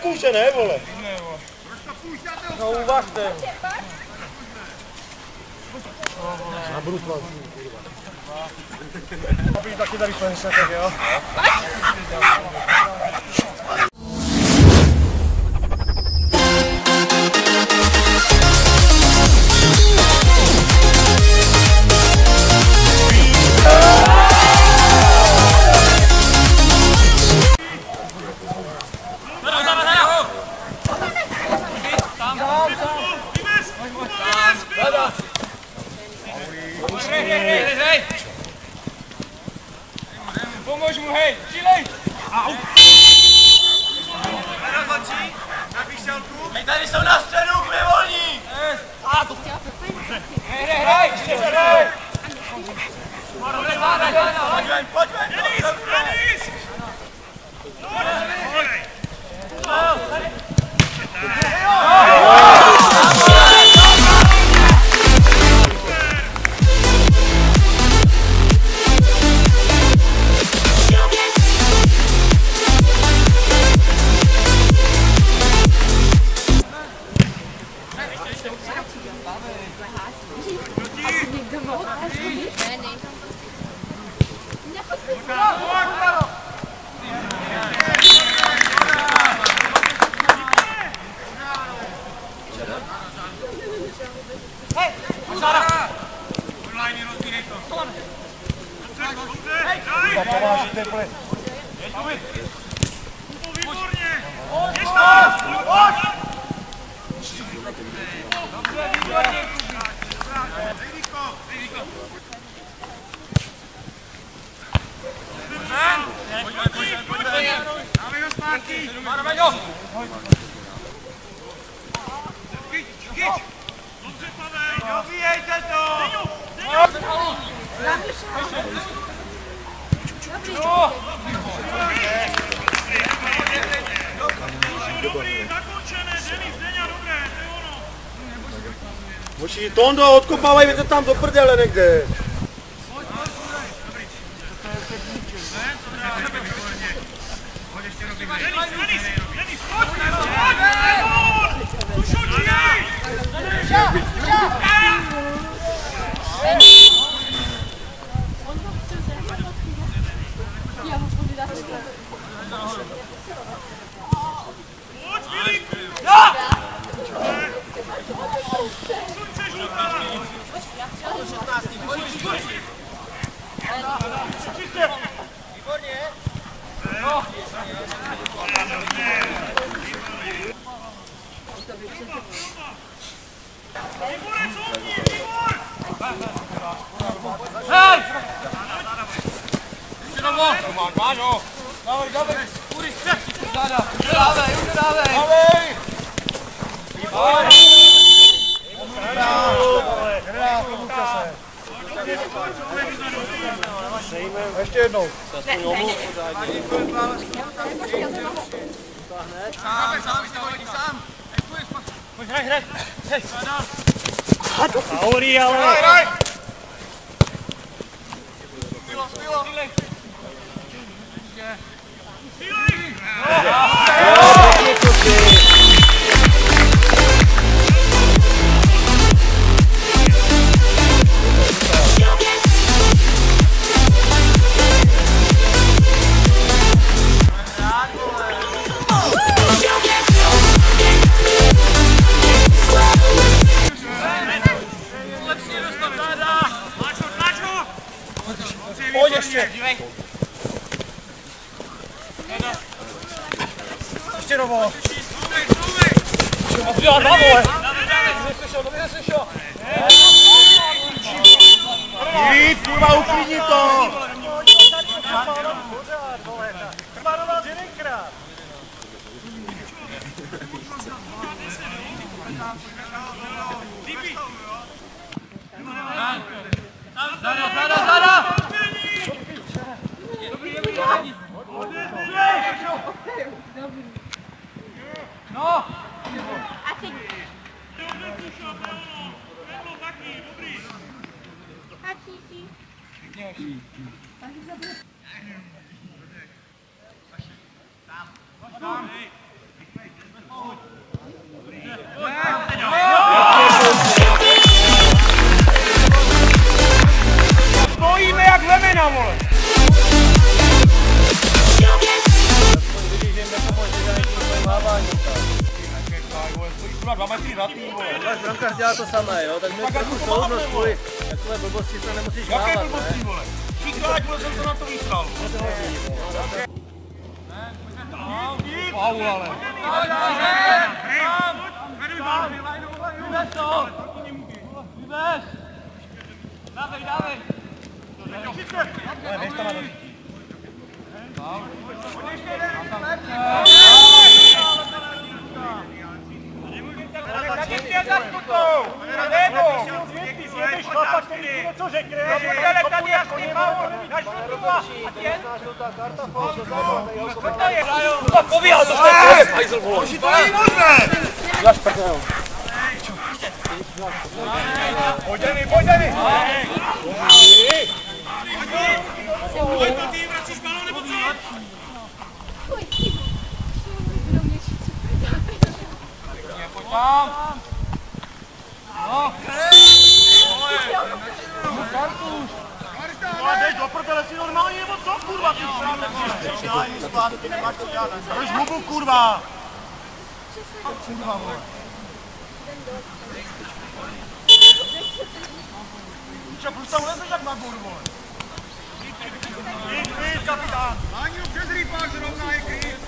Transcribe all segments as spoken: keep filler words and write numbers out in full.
půjče, ne, vole? No, uvažte. Já budu platit, kurva. Aby taky tady plnese, tak jo? Pomůž mu, hej, čilej! Au! Nerozhodčí, na píšťalku. Hej, tady jsou na středu, kde volní! A to chtěla Pepe. Hej, hej, hej, ještě hej! Pojď ven, pojď ven! Denis, Denis! Pomážíte, pojď. Výborně! Ještě tam! Dobře, výborně! Dej Víko, dej Víko! Pojď, pojď, pojď, pojď! Dávej ho zpátky! Dávej ho! Chyť, chyť! Dobře, Pavel! Dobíjejte to! Dobrý, zakončené, Denis, Deňa, dobré, to je ono. Moči, Tondo, odkopávaj to tam do prdele někde. Denis, Denis, Denis, pojď, pojď, sušutí! Hej! Máš ho! Dávej, dávej! Půjdi střech! Dávej, už dávej! Dávej! Ještě jednou. Sám, sám, sám! Pojď, hraj, hraj! Hej! Auri, ale... Hraj, hraj! Stilo, stilo! Stilo! Pojď ještě! Ještě dovo! Ještě dva, vole! Neslyšel, to by neslyšel! Jít, kurva, uklidni to! Pořád, vole! Krvarovat jedenkrát! Zada, zada, zada! Dobrý, dobrý, dobrý! No! A teď... Tam! kurva dva metry na tým, vole. Váš brankář dělá to samé, jo, tak my trochu soudnost kvůli takové blbosti se nemusíš mávat, ne? Jaké blbosti, vole? Šikrát, vole, jsem to na to vystral. Paul, ale. Vybez to! Vybez! Dávej, dávej! Běž tam na to. Co řekne? Povíhal, to je hajzl, vole. To není možné! Dáš prdel. Pojď, Denny, pojď, Denny! Pojď to tým, vracíš balón nebo co? Pojď tam! No! Kartuš! Jdeš do prdele, jsi normální nebo co, kurva? Ty sráme, ty nemáš co dělat. Jdeš hubu, kurva! Kurva, vole. Čo, proč tam lezeš jak na góru, vole? Klid, klid, kapitán! Láňu, přes rýpák zrovna je klid!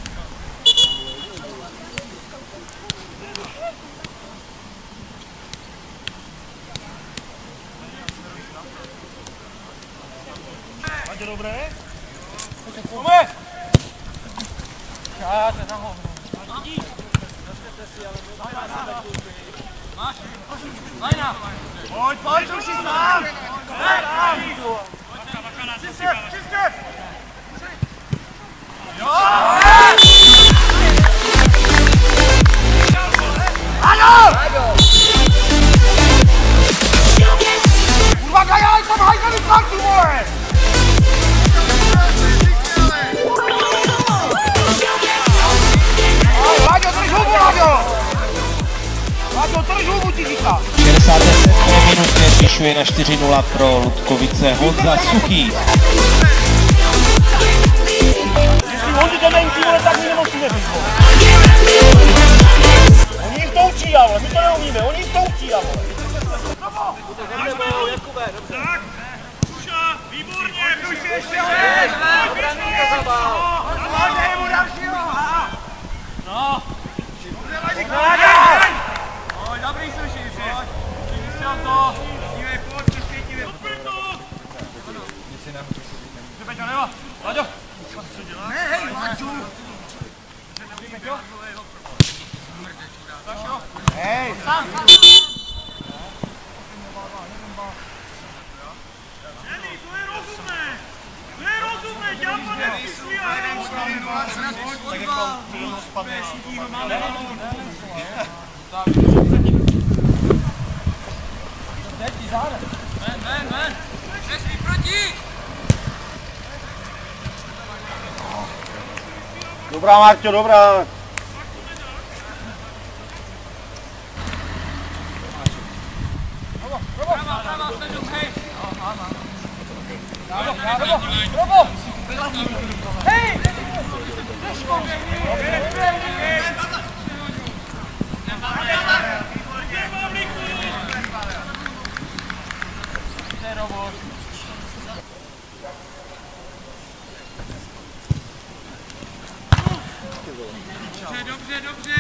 Máte dobré? Pojďme! Já se na hovno. Máš? Lajna! Pojď, pojď, už jsi sám! Hej, tam! Čistě, čistě! Jo! Ano! Kurva, Gajaj, tam hajzali kartu, vole! Láďo, drž hubu, Láďo! Láďo, drž hubu, ti říká! V šedesáté sedmé minutě zvyšuje na čtyři nula pro Ludkovice Honza Suchý. Jestli on jde menší, vole, tak my nemusíme být, vole. Oni jich to učí, vole, my to neumíme, oni jich to učí, vole. Jakube, dobře. Tak! Kuša, výborně, pojď si ještě! Máte mu dalšího! No! Dobře, Laďi, Pojď, dobrý suši, pojď! Vystřel to! dívej, pojď, zpětívej. Odpět to! Ty Peťo, nebo? Laďo! Ne, hej, Laďu! Hej! Jenny, to je rozumné! To je rozumné, dělá to nesmyslí a hrajou! Tak jak tam film spadne. Teď ti záde! Ven, ven, ven! Nesmí proti! Dobrá, Marťo, dobrá! Prava, prava, sleduj, hej! Pravo, pravo, pravo! Hej! Držko! Dobře, dobře, dobře!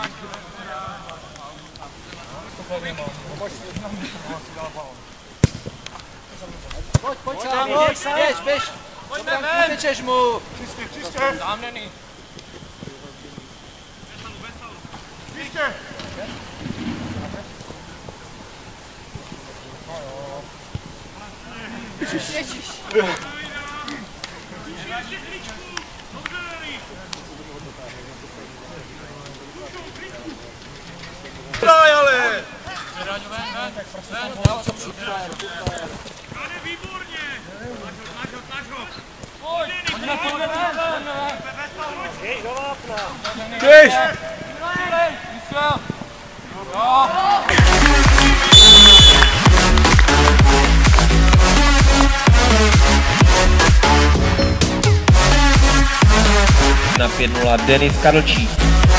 Pojď, pojď sám, pojď, běž, běž. Pojďme ven! Utečeš mu. Čistě, čistě! Tam není. Čistě! Ježiš. Ještě kličku! Dobře, Jenny! Daj, ale! Ráďo, ven, ven! Ven! Tady výborně! Tlač ho, tlač ho, tlač ho! Pojď! Pojďme, pojďme, ven, ven, ven! Hej, do vápna! Běž! Vystřel! Jo! Na pět nula Denis Karlčík.